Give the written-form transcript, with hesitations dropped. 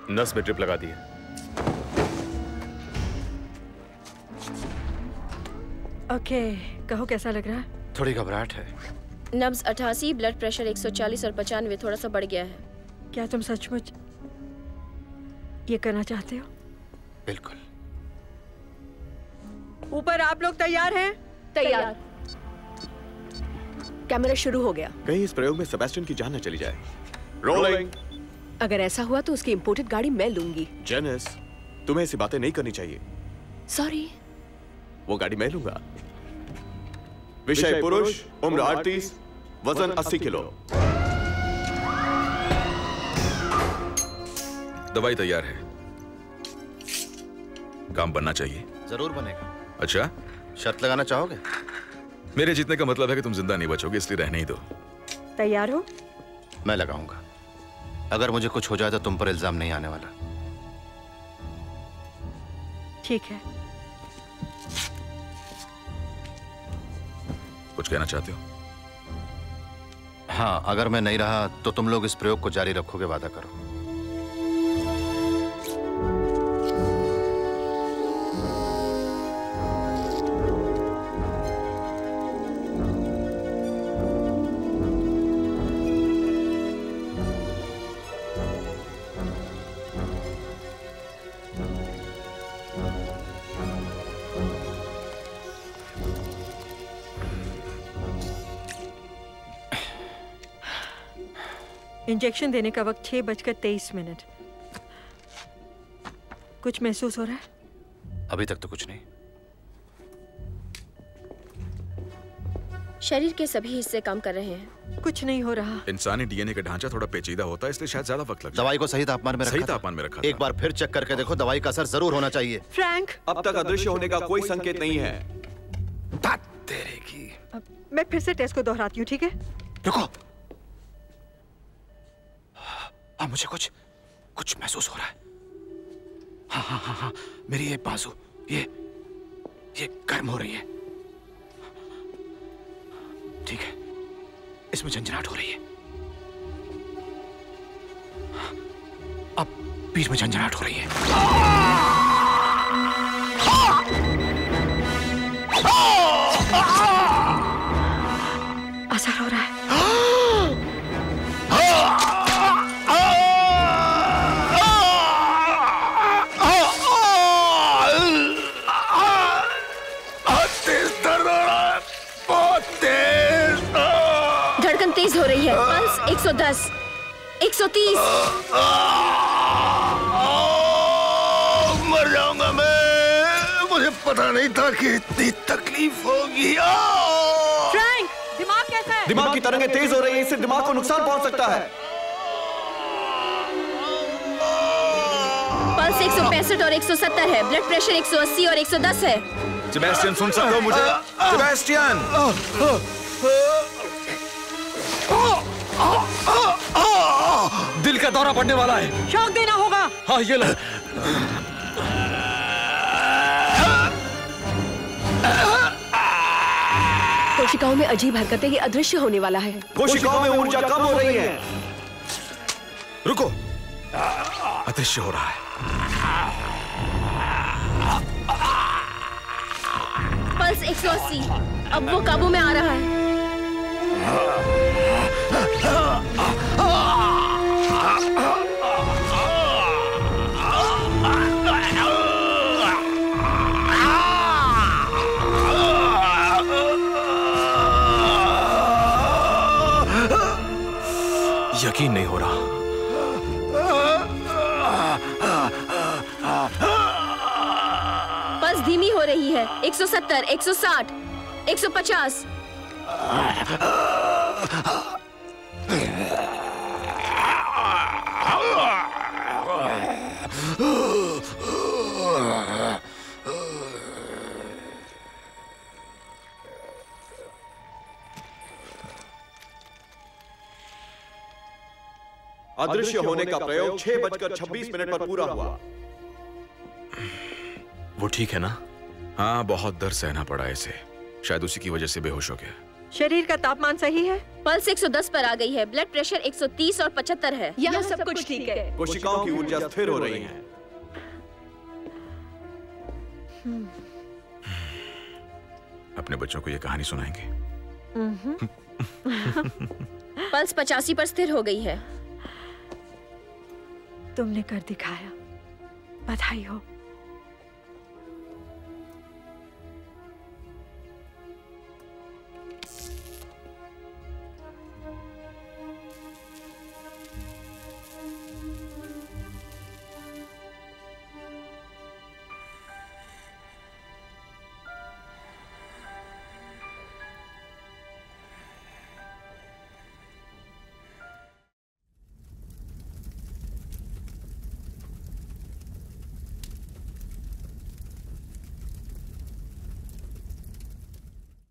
नस में ड्रिप लगा दी है। ओके, कहो कैसा लग रहा है? थोड़ी घबराहट है। नब्ज 88, ब्लड प्रेशर 140 और 95 थोड़ा सा बढ़ गया है। क्या तुम सचमुच ये करना चाहते हो? बिल्कुल। ऊपर आप लोग तैयार हैं? तैयार। कैमरा शुरू हो गया। कहीं इस प्रयोग में सेबेस्टियन की जान न चली जाए। रोलिंग। अगर ऐसा हुआ तो उसकी इंपोर्टेड गाड़ी मैं लूंगी। जेनिस, तुम्हें ऐसी बातें नहीं करनी चाहिए। सॉरी। वो गाड़ी मैं लूंगा। विषय पुरुष, उम्र 38, वजन 80 किलो। दवाई तैयार है, काम बनना चाहिए। जरूर बनेगा। अच्छा, शर्त लगाना चाहोगे? मेरे जीतने का मतलब है कि तुम जिंदा नहीं बचोगे, इसलिए रहने ही दो। तैयार हो? मैं लगाऊंगा। अगर मुझे कुछ हो जाए तो तुम पर इल्जाम नहीं आने वाला। ठीक है। कुछ कहना चाहते हो? हाँ, अगर मैं नहीं रहा तो तुम लोग इस प्रयोग को जारी रखोगे, वादा करो। इंजेक्शन देने का वक्त 6:23। कुछ महसूस हो रहा है? अभी तक तो कुछ नहीं। शरीर के सभी हिस्से काम कर रहे हैं। कुछ नहीं हो रहा। इंसानी डीएनए का ढांचा थोड़ा पेचीदा होता है, इसलिए शायद ज्यादा वक्त लग जाए। दवाई को सही तापमान में रखा सही तापमान में रखा था। एक बार फिर चेक करके देखो, दवाई का असर जरूर होना चाहिए। फ्रैंक, अब तक अदृश्य होने का कोई संकेत नहीं है। तेरे की। मैं फिर से टेस्ट को दोहराती हूँ, ठीक है? रुको। हाँ, मुझे कुछ महसूस हो रहा है। हाँ, मेरी ये बाजू ये गर्म हो रही है। ठीक है, इसमें झंझनाहट हो रही है। अब बीच में झंझनाहट हो रही है। असर हो रहा है। तेज हो रही है। पल्स 110, 130। मर जाऊंगा मैं। मुझे पता नहीं था कि इतनी तकलीफ होगी। फ्रैंक, दिमाग कैसा है? दिमाग की तरंगें तेज हो रही हैं, इससे दिमाग को नुकसान पहुंच सकता है। पल्स 165 और 170 है। ब्लड प्रेशर 180 और 110 है। सेबेस्टियन, सुन सकते हो मुझे? सेबेस्टियन! दिल का दौरा पड़ने वाला है। शॉक देना होगा। हाँ, ये लो। कोशिकाओं में अजीब हरकतें, ये अदृश्य होने वाला है। कोशिकाओं में ऊर्जा कम हो रही है। रुको, अदृश्य हो रहा है। पल्स 180। अब वो काबू में आ रहा है। यकीन नहीं हो रहा। पल्स धीमी हो रही है। 170, 160, 150। अदृश्य होने का प्रयोग 6:26 पर पूरा हुआ। वो ठीक है ना? हाँ, बहुत दर्द सहना पड़ा इसे। शायद उसी की वजह से बेहोश हो गया। शरीर का तापमान सही है? पल्स 110 पर आ गई है। ब्लड प्रेशर 130 और 75 है। यहाँ सब कुछ ठीक है। कोशिकाओं की ऊर्जा स्थिर हो रही है। अपने बच्चों को ये कहानी सुनाएंगे। पल्स 85 पर स्थिर हो गई है। तुमने कर दिखाया, बधाई हो।